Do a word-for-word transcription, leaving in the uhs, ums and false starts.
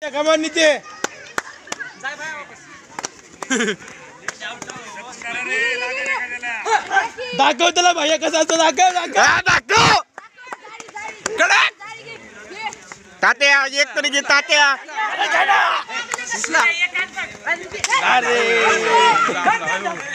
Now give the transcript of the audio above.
खबर नीचे दाखव त्याला भैया कसा असतो दाखव दाखव दाखव तात्या एक तरी घे तात्या अरे